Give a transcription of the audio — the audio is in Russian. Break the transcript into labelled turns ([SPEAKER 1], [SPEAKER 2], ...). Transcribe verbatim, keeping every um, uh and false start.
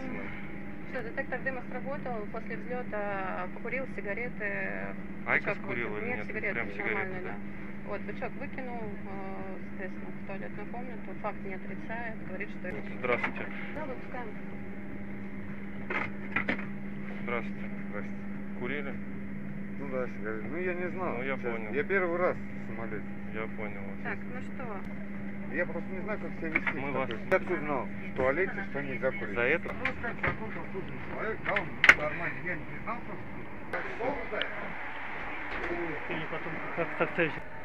[SPEAKER 1] максимум.
[SPEAKER 2] Все, детектор дыма сработал, после взлета покурил сигареты.
[SPEAKER 1] Айкос
[SPEAKER 2] бычок
[SPEAKER 1] курил
[SPEAKER 2] выкинул.
[SPEAKER 1] или
[SPEAKER 2] Нет,
[SPEAKER 1] нет?
[SPEAKER 2] сигареты
[SPEAKER 1] Прям сигареты,
[SPEAKER 2] нормальные,
[SPEAKER 1] да?
[SPEAKER 2] да. Вот, бычок выкинул, э, соответственно, в туалетную комнату, факт не отрицает, говорит, что это...
[SPEAKER 1] Здравствуйте.
[SPEAKER 2] Да, выпускаем.
[SPEAKER 1] Здравствуйте.
[SPEAKER 3] Здрасте.
[SPEAKER 1] Курили?
[SPEAKER 3] Ну да, сигареты. Ну я не знал.
[SPEAKER 1] Ну, я
[SPEAKER 3] честно.
[SPEAKER 1] понял.
[SPEAKER 3] Я первый раз в самолете.
[SPEAKER 1] Я понял вас.
[SPEAKER 2] Так, ну что?
[SPEAKER 3] Я просто не знаю, как себя вести.
[SPEAKER 1] Мы
[SPEAKER 3] в
[SPEAKER 1] вас-
[SPEAKER 3] такой- Я тут знал, в туалете, что нельзя курить.
[SPEAKER 1] За это?
[SPEAKER 3] Ну, как закончил службу человек, да, он нормально, я не знал, что...
[SPEAKER 4] Или потом как-то